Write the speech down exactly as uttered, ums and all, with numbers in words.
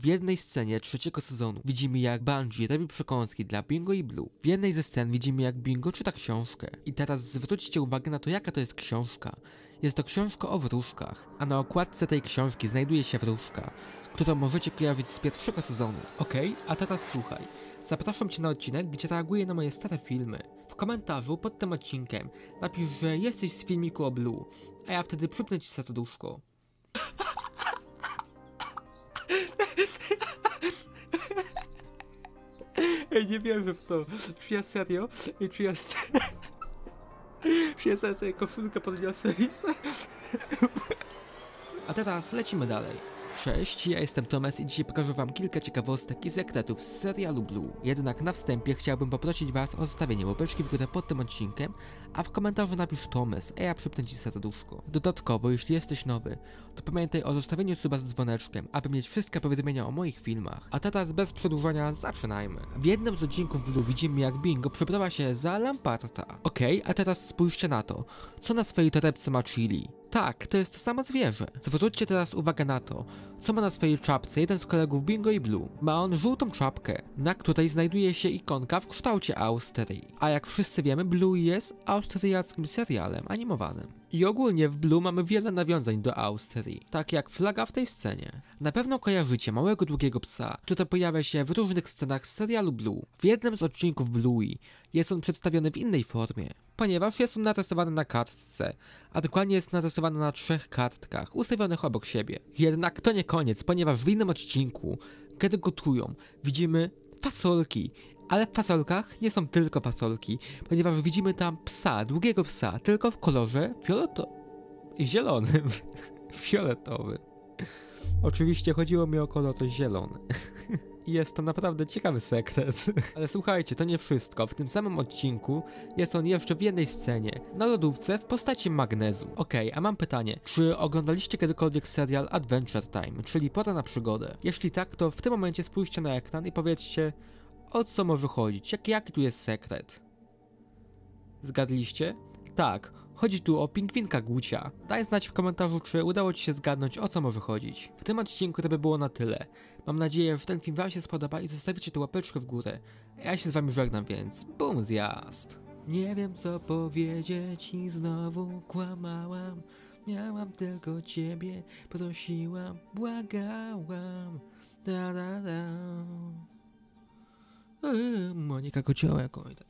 jednej scenie trzeciego sezonu widzimy, jak Bungie robi przekąski dla Bingo i Blue. W jednej ze scen widzimy, jak Bingo czyta książkę. I teraz zwróćcie uwagę na to, jaka to jest książka. Jest to książka o wróżkach, a na okładce tej książki znajduje się wróżka, którą możecie kojarzyć z pierwszego sezonu. Okej, okay, a teraz słuchaj. Zapraszam Cię na odcinek, gdzie reaguję na moje stare filmy. W komentarzu pod tym odcinkiem napisz, że jesteś z filmiku o Blue, a ja wtedy przypnę Ci serduszko. Ej, nie wierzę w to. Czy ja serio? Ej, czy ja serio? Czy ja sobie koszulkę podniosę i A teraz lecimy dalej. Cześć, ja jestem Tomes i dzisiaj pokażę wam kilka ciekawostek i sekretów z serialu Blue. Jednak na wstępie chciałbym poprosić was o zostawienie łapeczki w górę pod tym odcinkiem, a w komentarzu napisz Tomes, a ja przypnę ci serduszko. Dodatkowo, jeśli jesteś nowy, to pamiętaj o zostawieniu suba z dzwoneczkiem, aby mieć wszystkie powiadomienia o moich filmach. A teraz bez przedłużania zaczynajmy. W jednym z odcinków Blue widzimy, jak Bingo przebrała się za Lamparta. Okej, okay, a teraz spójrzcie na to, co na swojej torebce ma Chili. Tak, to jest to samo zwierzę. Zwróćcie teraz uwagę na to, co ma na swojej czapce jeden z kolegów Bingo i Blue. Ma on żółtą czapkę, na której znajduje się ikonka w kształcie Austrii. A jak wszyscy wiemy, Blue jest austriackim serialem animowanym. I ogólnie w Blue mamy wiele nawiązań do Austrii, tak jak flaga w tej scenie. Na pewno kojarzycie małego długiego psa, który pojawia się w różnych scenach z serialu Blue. W jednym z odcinków Bluey jest on przedstawiony w innej formie, ponieważ jest on narysowany na kartce, a dokładnie jest narysowany na trzech kartkach, ustawionych obok siebie. Jednak to nie koniec, ponieważ w innym odcinku, kiedy gotują, widzimy fasolki. Ale w fasolkach nie są tylko fasolki, ponieważ widzimy tam psa, długiego psa, tylko w kolorze fioleto... zielonym. Fioletowym. Oczywiście chodziło mi o kolor zielony. Jest to naprawdę ciekawy sekret. Ale słuchajcie, to nie wszystko. W tym samym odcinku jest on jeszcze w jednej scenie, na lodówce w postaci magnezu. Okej, okay, a mam pytanie. Czy oglądaliście kiedykolwiek serial Adventure Time, czyli Pora na przygodę? Jeśli tak, to w tym momencie spójrzcie na ekran i powiedzcie, o co może chodzić? Jaki, jaki tu jest sekret? Zgadliście? Tak, chodzi tu o pingwinka Gucia. Daj znać w komentarzu, czy udało Ci się zgadnąć, o co może chodzić. W tym odcinku to by było na tyle. Mam nadzieję, że ten film Wam się spodoba i zostawicie tu łapeczkę w górę. Ja się z Wami żegnam, więc bum, zjazd. Nie wiem, co powiedzieć i znowu kłamałam. Miałam tylko Ciebie, prosiłam, błagałam. Da, da, da. Monika Kociołek, oj.